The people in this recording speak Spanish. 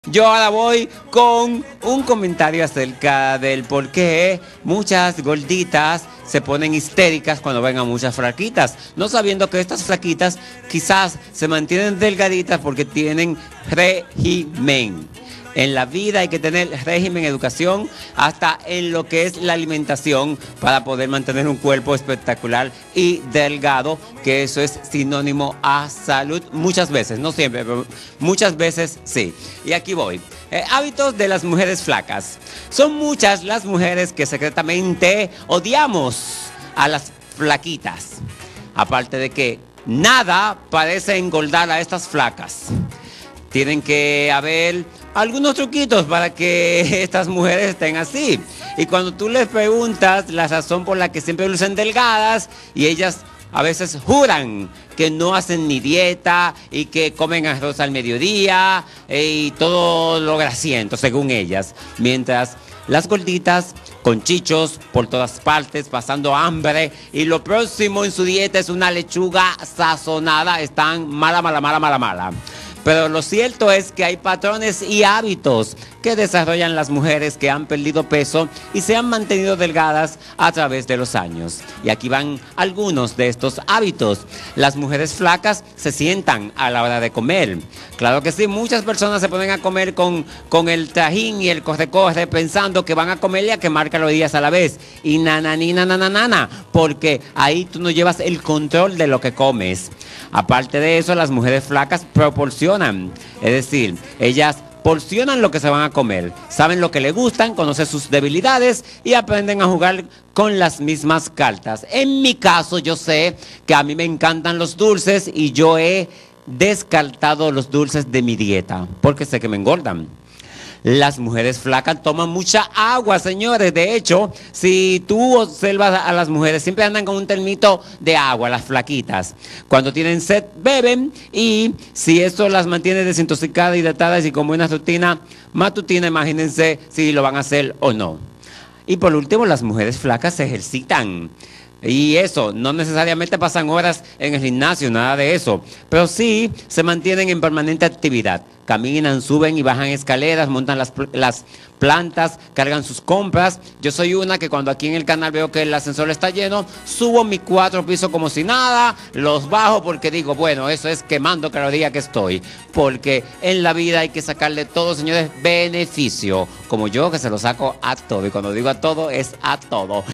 Yo ahora voy con un comentario acerca del por qué muchas gorditas se ponen histéricas cuando ven a muchas flaquitas, no sabiendo que estas flaquitas quizás se mantienen delgaditas porque tienen régimen. En la vida hay que tener régimen, educación, hasta en lo que es la alimentación para poder mantener un cuerpo espectacular y delgado, que eso es sinónimo a salud muchas veces, no siempre, pero muchas veces sí. Y aquí voy. Hábitos de las mujeres flacas. Son muchas las mujeres que secretamente odiamos a las flaquitas. Aparte de que nada parece engordar a estas flacas. Tienen que haber algunos truquitos para que estas mujeres estén así. Y cuando tú les preguntas la razón por la que siempre lucen delgadas, y ellas a veces juran que no hacen ni dieta y que comen arroz al mediodía y todo lo grasiento, según ellas. Mientras las gorditas con chichos por todas partes, pasando hambre, y lo próximo en su dieta es una lechuga sazonada, están mala. Pero lo cierto es que hay patrones y hábitos que desarrollan las mujeres que han perdido peso y se han mantenido delgadas a través de los años. Y aquí van algunos de estos hábitos. Las mujeres flacas se sientan a la hora de comer. Claro que sí, muchas personas se ponen a comer con el trajín y el corre-corre pensando que van a comer y a quemar calorías a la vez. Y nananina, porque ahí tú no llevas el control de lo que comes. Aparte de eso, las mujeres flacas proporcionan, es decir, ellas porcionan lo que se van a comer, saben lo que le gustan, conocen sus debilidades y aprenden a jugar con las mismas cartas. En mi caso, yo sé que a mí me encantan los dulces y yo he descartado los dulces de mi dieta porque sé que me engordan. Las mujeres flacas toman mucha agua, señores. De hecho, si tú observas a las mujeres, siempre andan con un termito de agua, las flaquitas. Cuando tienen sed, beben, y si eso las mantiene desintoxicadas, hidratadas y con buena rutina matutina, imagínense si lo van a hacer o no. Y por último, las mujeres flacas se ejercitan. Y eso, no necesariamente pasan horas en el gimnasio, nada de eso. Pero sí se mantienen en permanente actividad. Caminan, suben y bajan escaleras, montan las plantas, cargan sus compras. Yo soy una que cuando aquí en el canal veo que el ascensor está lleno, subo mis 4 pisos como si nada, los bajo porque digo, bueno, eso es quemando calorías que estoy. Porque en la vida hay que sacarle todo, señores, beneficio. Como yo que se lo saco a todo. Y cuando digo a todo, es a todo.